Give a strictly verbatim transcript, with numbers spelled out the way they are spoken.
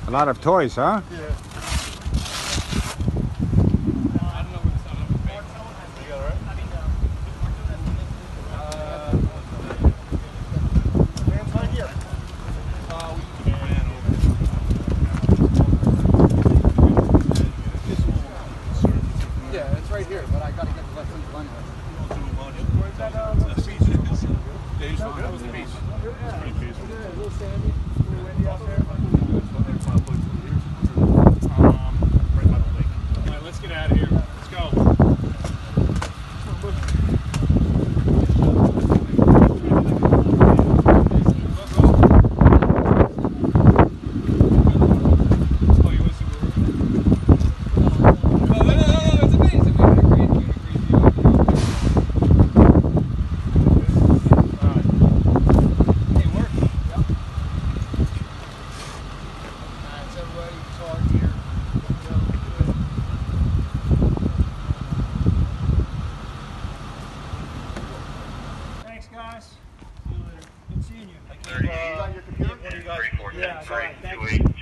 A lot of toys, huh? Yeah. Yeah, it's right here, but I gotta get the left hand line. Where's that? Uh, the beach. Yeah, you saw that was the beach. It's pretty peaceful. A little sandy, a little windy out there. Um, right by the lake. All right, let's get out of here. Let's go. Thanks, guys. See you later. Good seeing you. thirty, You got your computer? three, four, Yeah, I got it. three, Thank two, you. eight.